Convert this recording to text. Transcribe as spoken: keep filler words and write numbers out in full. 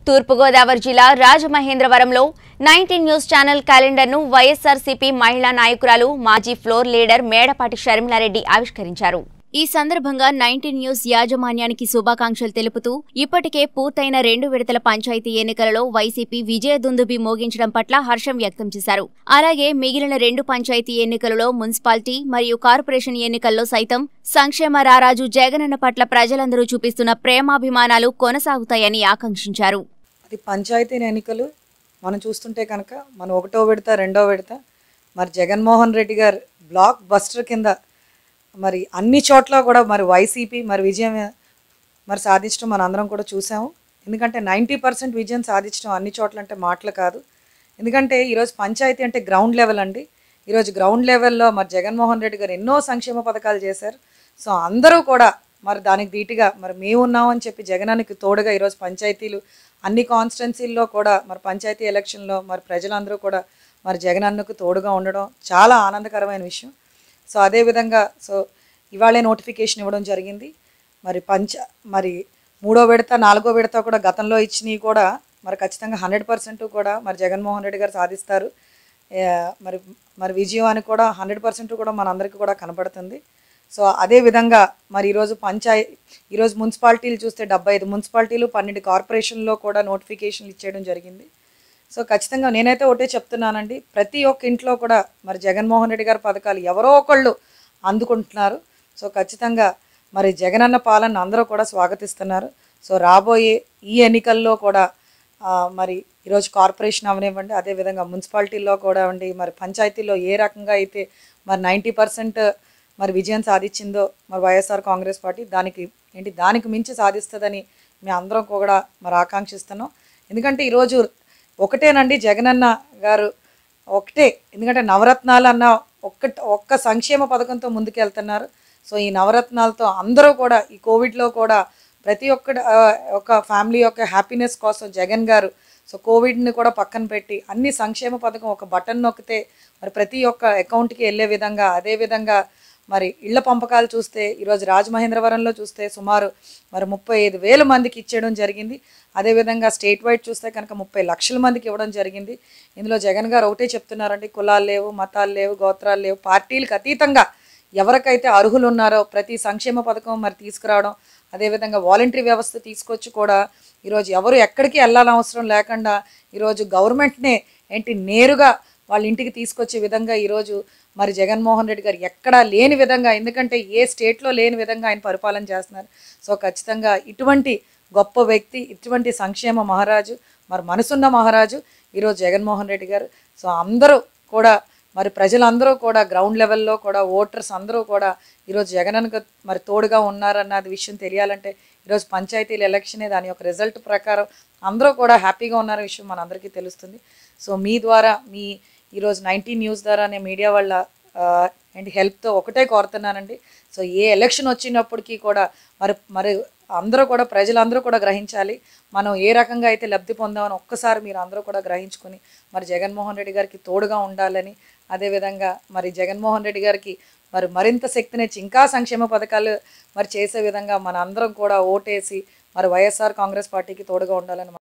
తూర్పు గోదావరి జిల్లా రాజమహేంద్రవరంలో నైన్టీన్ న్యూస్ ఛానల్ క్యాలెండర్ను వైఎస్ఆర్సీపీ మహిళా నాయకురాలు మాజీ ఫ్లోర్ లీడర్ మేడపాటి షర్మిలారెడ్డి ఆవిష్కరించారు. ఈ సందర్భంగా నైన్టీన్ న్యూస్ యాజమాన్యానికి శుభాకాంక్షలు తెలుపుతూ ఇప్పటికే పూర్తయిన రెండు విడతల పంచాయతీ ఎన్నికలలో వైసీపీ విజయ దుందుబి మోగించడం పట్ల హర్షం వ్యక్తం చేశారు. అలాగే మిగిలిన రెండు పంచాయతీ ఎన్నికలలో మున్సిపాలిటీ మరియు కార్పొరేషన్ ఎన్నికల్లో సైతం సంక్షేమ రారాజు జగనన్న పట్ల ప్రజలందరూ చూపిస్తున్న ప్రేమాభిమానాలు కొనసాగుతాయని ఆకాంక్షించారు. అది పంచాయతీ ఎన్నికలు మనం చూస్తుంటే కనుక మనం ఒకటో విడత రెండో విడత మరి జగన్మోహన్ రెడ్డి గారు బ్లాక్ బస్టర్ కింద మరి అన్ని చోట్ల కూడా మరి వైసీపీ మరి విజయం మరి సాధించడం మన అందరం కూడా చూసాము. ఎందుకంటే నైంటీ పర్సెంట్ విజయం సాధించడం అన్ని చోట్ల అంటే మాటలు కాదు. ఎందుకంటే ఈరోజు పంచాయతీ అంటే గ్రౌండ్ లెవెల్ అండి. ఈరోజు గ్రౌండ్ లెవెల్లో మరి జగన్మోహన్ రెడ్డి గారు ఎన్నో సంక్షేమ పథకాలు చేశారు. సో అందరూ కూడా మరి దానికి ధీటుగా మరి మేము ఉన్నామని చెప్పి జగనానికి తోడుగా ఈరోజు పంచాయతీలు అన్ని కాన్స్టిట్యున్సీల్లో కూడా మరి పంచాయతీ ఎలక్షన్లో మరి ప్రజలందరూ కూడా మరి జగనన్నకు తోడుగా ఉండడం చాలా ఆనందకరమైన విషయం. సో అదేవిధంగా సో ఇవాళే నోటిఫికేషన్ ఇవ్వడం జరిగింది. మరి పంచ మరి మూడో విడత నాలుగో విడత కూడా గతంలో ఇచ్చినవి కూడా మరి ఖచ్చితంగా హండ్రెడ్ పర్సెంట్ కూడా మరి జగన్మోహన్ రెడ్డి గారు సాధిస్తారు. మరి మరి విజయం అని కూడా హండ్రెడ్ పర్సెంట్ కూడా మనందరికీ కూడా కనబడుతుంది. సో అదేవిధంగా మరి ఈరోజు పంచాయ ఈరోజు మున్సిపాలిటీలు చూస్తే డెబ్బై ఐదు మున్సిపాలిటీలు పన్నెండు కార్పొరేషన్లో కూడా నోటిఫికేషన్లు ఇచ్చేయడం జరిగింది. సో ఖచ్చితంగా నేనైతే ఒకటే చెప్తున్నానండి, ప్రతి ఒక్క ఇంట్లో కూడా మరి జగన్మోహన్ రెడ్డి గారి పథకాలు ఎవరో ఒకళ్ళు అందుకుంటున్నారు. సో ఖచ్చితంగా మరి జగనన్న పాలన అందరూ కూడా స్వాగతిస్తున్నారు. సో రాబోయే ఈ ఎన్నికల్లో కూడా మరి ఈరోజు కార్పొరేషన్ అవనివ్వండి, అదేవిధంగా మున్సిపాలిటీల్లో కూడా అండి మరి పంచాయతీల్లో ఏ రకంగా అయితే మరి నైంటీ పర్సెంట్ మరి విజయం సాధించిందో మరి వైఎస్ఆర్ కాంగ్రెస్ పార్టీ దానికి ఏంటి దానికి మించి సాధిస్తుందని మేము అందరం కూడా మరి ఆకాంక్షిస్తున్నాం. ఎందుకంటే ఈరోజు ఒకటేనండి జగనన్న గారు ఒకటే, ఎందుకంటే నవరత్నాలు అన్న ఒక్క ఒక్క సంక్షేమ పథకంతో ముందుకెళ్తున్నారు. సో ఈ నవరత్నాలతో అందరూ కూడా ఈ కోవిడ్లో కూడా ప్రతి ఒక్క ఒక ఫ్యామిలీ యొక్క హ్యాపీనెస్ కోసం జగన్ గారు సో కోవిడ్ని కూడా పక్కన పెట్టి అన్ని సంక్షేమ పథకం ఒక బటన్ నొక్కితే మరి ప్రతి ఒక్క అకౌంట్కి వెళ్ళే విధంగా, అదేవిధంగా మరి ఇళ్ల పంపకాలు చూస్తే ఈరోజు రాజమహేంద్రవరంలో చూస్తే సుమారు మరి ముప్పై ఐదు వేల మందికి ఇచ్చేయడం జరిగింది. అదేవిధంగా స్టేట్ వైడ్ చూస్తే కనుక ముప్పై లక్షల మందికి ఇవ్వడం జరిగింది. ఇందులో జగన్ గారు ఒకటే చెప్తున్నారండి, కులాలు లేవు, మతాలు లేవు, గోత్రాలు లేవు, పార్టీలకు అతీతంగా ఎవరికైతే అర్హులు ఉన్నారో ప్రతి సంక్షేమ పథకం మరి తీసుకురావడం, అదేవిధంగా వాలంటరీ వ్యవస్థ తీసుకొచ్చి కూడా ఈరోజు ఎవరు ఎక్కడికి వెళ్ళాలని అవసరం లేకుండా ఈరోజు గవర్నమెంట్నే ఏంటి నేరుగా వాళ్ళ ఇంటికి తీసుకొచ్చే విధంగా ఈరోజు మరి జగన్మోహన్ రెడ్డి గారు ఎక్కడా లేని విధంగా, ఎందుకంటే ఏ స్టేట్లో లేని విధంగా ఆయన పరిపాలన చేస్తున్నారు. సో ఖచ్చితంగా ఇటువంటి గొప్ప వ్యక్తి, ఇటువంటి సంక్షేమ మహారాజు, మరి మనసున్న మహారాజు ఈరోజు జగన్మోహన్ రెడ్డి గారు. సో అందరూ కూడా మరి ప్రజలందరూ కూడా గ్రౌండ్ లెవెల్లో కూడా ఓటర్స్ అందరూ కూడా ఈరోజు జగనన్నకు మరి తోడుగా ఉన్నారన్నది విషయం తెలియాలంటే ఈరోజు పంచాయతీల ఎలక్షనే దాని యొక్క రిజల్ట్ ప్రకారం అందరూ కూడా హ్యాపీగా ఉన్నారనే విషయం మనందరికీ తెలుస్తుంది. సో మీ ద్వారా మీ ఈరోజు నైన్టీన్ న్యూస్ ద్వారా నేను మీడియా వాళ్ళ ఏంటి హెల్ప్తో ఒకటే కోరుతున్నానండి. సో ఏ ఎలక్షన్ వచ్చినప్పటికీ కూడా మరి మరి అందరూ కూడా ప్రజలందరూ కూడా గ్రహించాలి మనం ఏ రకంగా అయితే లబ్ధి పొందామని ఒక్కసారి మీరు అందరూ కూడా గ్రహించుకొని మరి జగన్మోహన్ రెడ్డి గారికి తోడుగా ఉండాలని, అదేవిధంగా మరి జగన్మోహన్ రెడ్డి గారికి మరి మరింత శక్తినిచ్చి ఇంకా సంక్షేమ పథకాలు మరి చేసే విధంగా మన అందరం కూడా ఓటేసి మరి వైఎస్ఆర్ కాంగ్రెస్ పార్టీకి తోడుగా ఉండాలని